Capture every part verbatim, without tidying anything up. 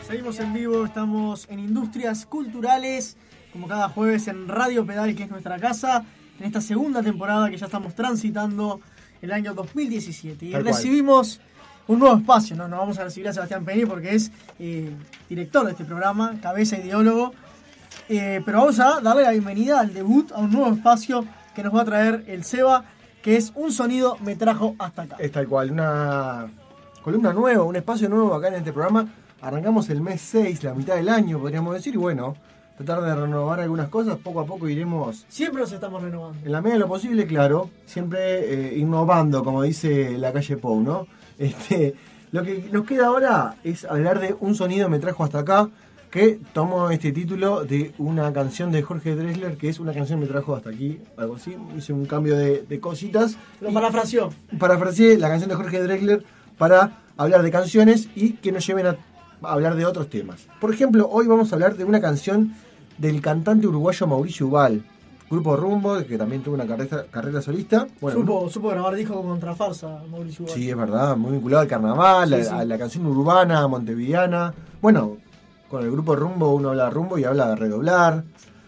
Seguimos en vivo, estamos en Industrias Culturales, como cada jueves en Radio Pedal, que es nuestra casa, en esta segunda temporada que ya estamos transitando el año dos mil diecisiete. Y Tal recibimos cual. un nuevo espacio, ¿no? Nos vamos a recibir a Sebastián Peñi porque es eh, director de este programa, cabeza ideólogo. Eh, pero vamos a darle la bienvenida al debut a un nuevo espacio que nos va a traer el Seba, que es Un Sonido Me Trajo Hasta Acá. Es tal cual, una columna nueva, un espacio nuevo acá en este programa. Arrancamos el mes seis, la mitad del año, podríamos decir, y bueno, tratar de renovar algunas cosas, poco a poco iremos... Siempre nos estamos renovando. En la medida de lo posible, claro, siempre eh, innovando, como dice la calle Pou, ¿no? Este, lo que nos queda ahora es hablar de Un Sonido Me Trajo Hasta Acá, que tomó este título de una canción de Jorge Drexler, que es Una Canción Me Trajo Hasta Aquí, algo así. Hice un cambio de, de cositas. Lo parafraseó. Parafraseé la canción de Jorge Drexler para hablar de canciones y que nos lleven a hablar de otros temas. Por ejemplo, hoy vamos a hablar de una canción del cantante uruguayo Mauricio Ubal, Grupo Rumbo, que también tuvo una carrera, carrera solista. Bueno, supo, supo grabar disco con Contrafarsa, Mauricio Ubal. Sí, es verdad, muy vinculado al carnaval, sí, a, sí. a la canción urbana, montevideana. Bueno, con el Grupo Rumbo uno habla de rumbo y habla de redoblar.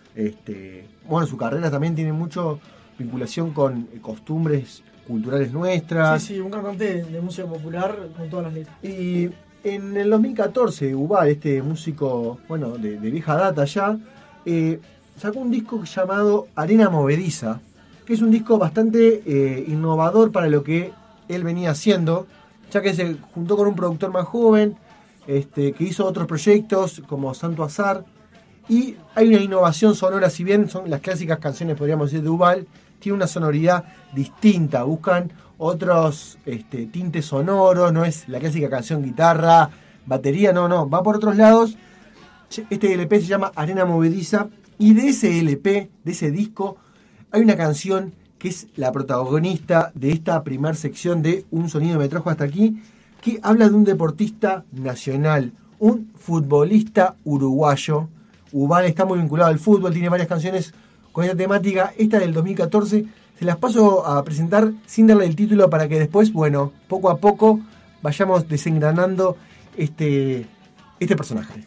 Este, bueno, su carrera también tiene mucho vinculación con costumbres culturales nuestras. Sí, sí, un cantante de música popular con todas las letras. Y en el dos mil catorce, Ubal, este músico, bueno, de, de vieja data ya, eh, sacó un disco llamado Arena Movediza, que es un disco bastante eh, innovador para lo que él venía haciendo, ya que se juntó con un productor más joven, este, que hizo otros proyectos como Santo Azar, y hay una innovación sonora, si bien son las clásicas canciones, podríamos decir, de Ubal, tiene una sonoridad distinta, buscan otros este, tintes sonoros, no es la clásica canción guitarra, batería, no, no, va por otros lados. Este L P se llama Arena Movediza y de ese L P, de ese disco, hay una canción que es la protagonista de esta primera sección de Un Sonido Me Trajo Hasta Aquí, que habla de un deportista nacional, un futbolista uruguayo. Ubal está muy vinculado al fútbol, tiene varias canciones con esta temática. Esta del dos mil catorce se las paso a presentar sin darle el título para que después, bueno, poco a poco vayamos desengranando este, este personaje.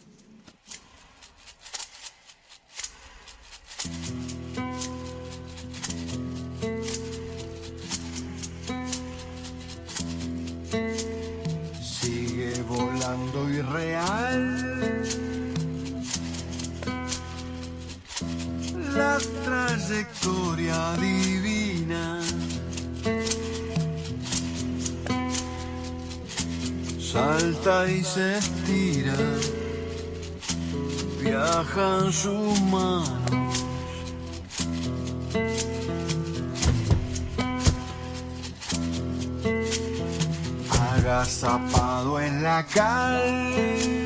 Sigue volando irreal la trayectoria divina, salta y se estira, viajan sus manos, agazapado en la cal.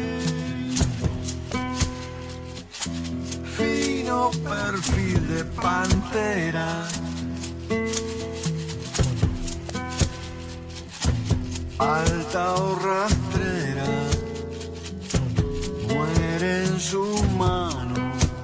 Fino perfil de pantera, alta o rastrera, muere en sus manos.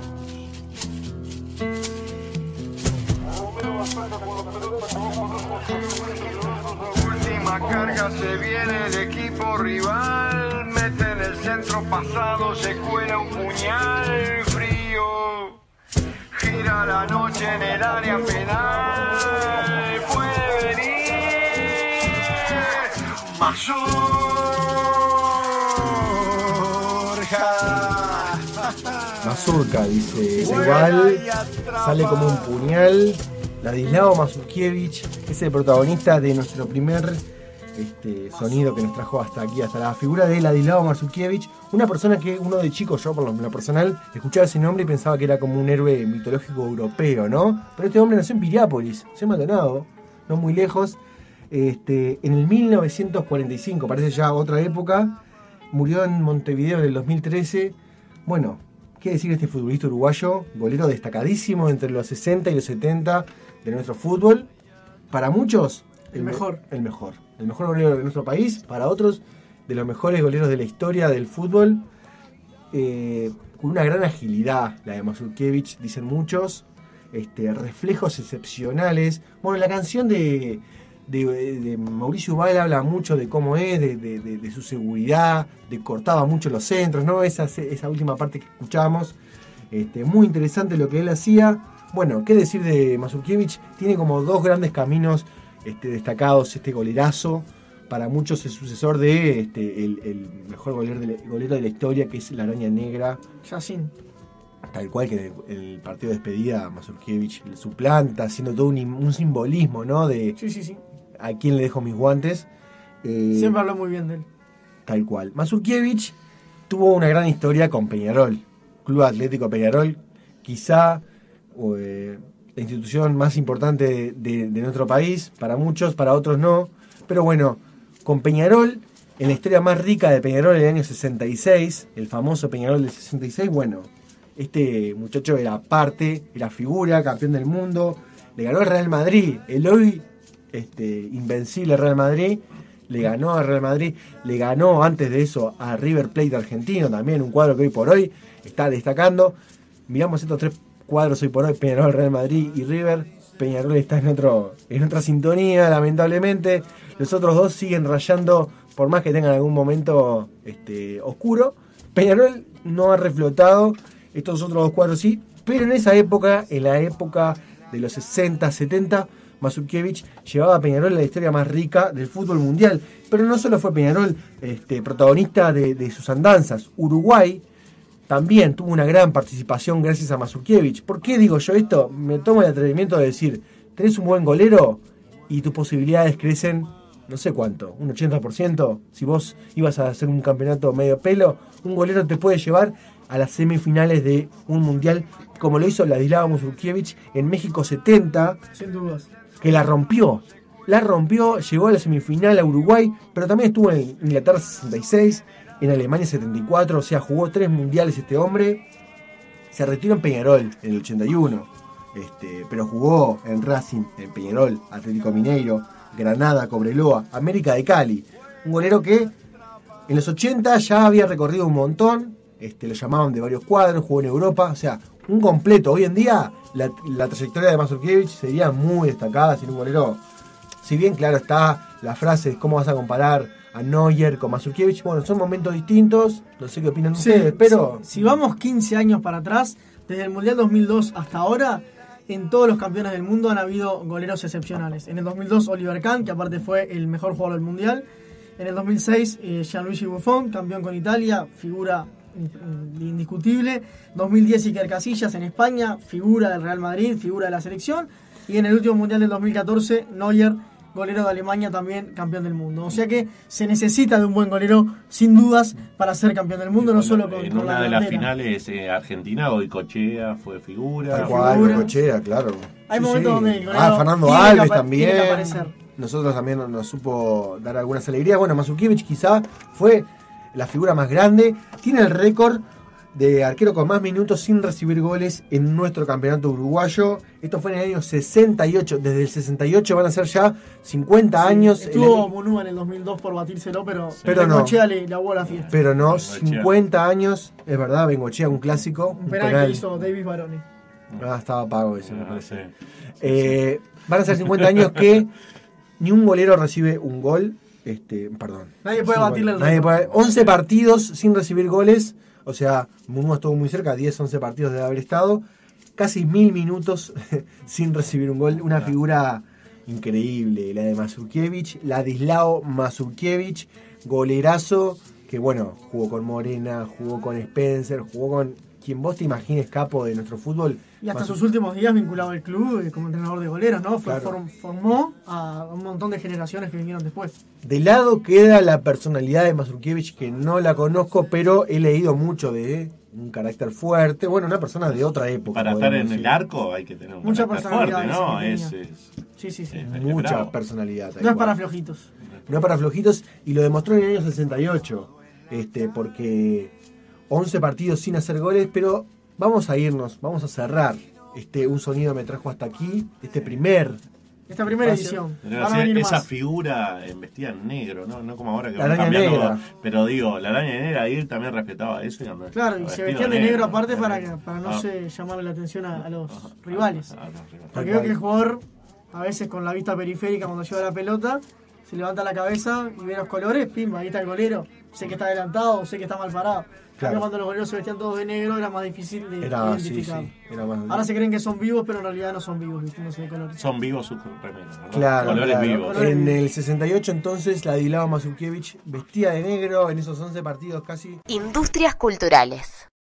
Última carga, se viene el equipo rival, mete en el centro pasado, se cuela un puñal frío. Gira la noche en el área penal, puede venir Mazorca. Mazurka, dice igual, sale como un puñal. Ladislao Mazurkiewicz es el protagonista de nuestro primer este, sonido que nos trajo hasta aquí, hasta la figura de Ladislao Mazurkiewicz, una persona que uno de chico, yo por lo personal, escuchaba ese nombre y pensaba que era como un héroe mitológico europeo, ¿no? Pero este hombre nació en Piriápolis, nació en Maldonado, no muy lejos, este, en el mil novecientos cuarenta y cinco, parece ya otra época, murió en Montevideo en el dos mil trece. Bueno, ¿qué decir de este futbolista uruguayo? Golero destacadísimo entre los sesenta y los setenta de nuestro fútbol. Para muchos, el, el mejor. Me- el mejor. El mejor golero de nuestro país. Para otros, de los mejores goleros de la historia del fútbol. Eh, con una gran agilidad, la de Mazurkiewicz, dicen muchos. Este, reflejos excepcionales. Bueno, la canción de, de, de Mauricio Ubal habla mucho de cómo es, de, de, de, de su seguridad, de cortaba mucho los centros, ¿no? Esa, esa última parte que escuchamos, este, muy interesante lo que él hacía. Bueno, qué decir de Mazurkiewicz, tiene como dos grandes caminos este, destacados, este golerazo, para muchos es sucesor de este, el, el mejor golero de, la, golero de la historia, que es la Araña Negra. Yacine. Tal cual que el, el partido de despedida, Mazurkiewicz suplanta, haciendo todo un, un simbolismo, ¿no? De sí, sí, sí. a quién le dejo mis guantes. Eh, Siempre habló muy bien de él. Tal cual. Mazurkiewicz tuvo una gran historia con Peñarol, Club Atlético Peñarol, quizá eh, la institución más importante de, de, de nuestro país, para muchos, para otros no. Pero bueno, con Peñarol, en la historia más rica de Peñarol del año sesenta y seis, el famoso Peñarol del sesenta y seis, bueno, este muchacho era parte, era figura, campeón del mundo, le ganó al Real Madrid, el hoy este, invencible Real Madrid, le ganó al Real Madrid, le ganó antes de eso a River Plate argentino, también un cuadro que hoy por hoy está destacando. Miramos estos tres cuadros hoy por hoy, Peñarol, Real Madrid y River. Peñarol está en otro en otra sintonía, lamentablemente. Los otros dos siguen rayando, por más que tengan algún momento este, oscuro. Peñarol no ha reflotado, estos otros dos cuadros sí, pero en esa época, en la época de los sesenta, setenta, Mazurkiewicz llevaba a Peñarol a la historia más rica del fútbol mundial. Pero no solo fue Peñarol este, protagonista de, de sus andanzas. Uruguay también tuvo una gran participación gracias a Mazurkiewicz. ¿Por qué digo yo esto? Me tomo el atrevimiento de decir, tenés un buen golero y tus posibilidades crecen, no sé cuánto, un ochenta por ciento. Si vos ibas a hacer un campeonato medio pelo, un golero te puede llevar a las semifinales de un mundial, como lo hizo Ladislao Mazurkiewicz en México setenta. Sin dudas. Que la rompió. La rompió, llegó a la semifinal a Uruguay, pero también estuvo en Inglaterra sesenta y seis, en Alemania setenta y cuatro, o sea, jugó tres mundiales este hombre. Se retiró en Peñarol en el ochenta y uno, este, pero jugó en Racing, en Peñarol, Atlético Mineiro, Granada, Cobreloa, América de Cali. Un golero que en los ochenta ya había recorrido un montón, este, lo llamaban de varios cuadros, jugó en Europa, o sea, un completo. Hoy en día la, la trayectoria de Mazurkiewicz sería muy destacada sin un golero. Si bien, claro, está la frase, ¿cómo vas a comparar a Neuer con Mazurkiewicz? Bueno, son momentos distintos, no sé qué opinan sí, ustedes, pero... Si, si vamos quince años para atrás, desde el Mundial dos mil dos hasta ahora, en todos los campeones del mundo han habido goleros excepcionales. En el dos mil dos, Oliver Kahn, que aparte fue el mejor jugador del Mundial. En el dos mil seis, eh, Gianluigi Buffon, campeón con Italia, figura indiscutible. dos mil diez, Iker Casillas en España, figura del Real Madrid, figura de la selección. Y en el último Mundial del dos mil catorce, Neuer, golero de Alemania, también campeón del mundo. O sea que se necesita de un buen golero, sin dudas, para ser campeón del mundo, no solo con, en con una la de las bandera. finales eh, Argentina, Goicoechea fue figura. Tal cual, figura. Goicoechea, claro. Hay Sí, momentos sí. donde el golero Ah, Fernando tiene que Alves apa- también. tiene que aparecer. Nosotros también nos, nos supo dar algunas alegrías. Bueno, Mazurkiewicz quizá fue la figura más grande. Tiene el récord de arquero con más minutos sin recibir goles en nuestro campeonato uruguayo. Esto fue en el año sesenta y ocho. Desde el sesenta y ocho van a ser ya cincuenta Sí, años. estuvo El- Munúa en el dos mil dos por batírselo, pero, Pero no. Bengochea le, le aguó la fiesta. Pero no, Bengochea. cincuenta años. Es verdad, Bengochea, un clásico. Un penal, que hizo Davis Baroni. Ah, estaba pago ese, me Ah, parece. sí. Eh, van a ser cincuenta años que ni un golero recibe un gol. Este, perdón. Nadie puede Sí, batirle el nadie récord. puede- once partidos sin recibir goles. O sea, Munúa estuvo muy cerca, diez, once partidos de haber estado. Casi mil minutos sin recibir un gol. Una figura increíble, la de Mazurkiewicz. Ladislao Mazurkiewicz, golerazo, que bueno, jugó con Morena, jugó con Spencer, jugó con quien vos te imagines capo de nuestro fútbol. Y hasta Mazur- sus últimos días vinculado al club eh, como entrenador de goleros, ¿no? Fue, Claro. form- formó a un montón de generaciones que vinieron después. De lado queda la personalidad de Mazurkiewicz, que no la conozco, pero he leído mucho de un carácter fuerte. Bueno, una persona de otra época. Para estar podríamos en decir. el arco hay que tener un Mucha carácter personalidad fuerte, ¿no? ese que Es, tenía. es- Sí, sí, sí. es- Mucha bravo. personalidad. tal No es cual. para flojitos. No es para flojitos, y lo demostró en el año sesenta y ocho, este, porque once partidos sin hacer goles, pero vamos a irnos, vamos a cerrar. Este, un sonido me trajo hasta aquí, este primer. Esta primera Espacio. edición. Pero Van a sí, venir esa más. figura en vestida en negro, ¿no? No como ahora que La van araña cambiando. negra. Pero digo, la araña negra, y él también respetaba eso. Y andaba Claro, y se vestido vestían de negro aparte para, que- para no Ah. se llamarle la atención a, a los Ah, rivales. ah, ah, los rivales. Porque veo que el jugador a veces con la vista periférica cuando lleva la pelota, se levanta la cabeza y ve los colores, pim, ahí está el golero, sé que está adelantado, sé que está mal parado. Claro. Cuando los goleros se vestían todos de negro era más difícil de Era, sí, identificar. sí, era más... Ahora se creen que son vivos, pero en realidad no son vivos, vistiéndose de colores. Son vivos sus remeras, ¿verdad? Claro, Colores claro. vivos. En el sesenta y ocho entonces Ladislao Mazurkiewicz vestía de negro en esos once partidos casi. Industrias culturales.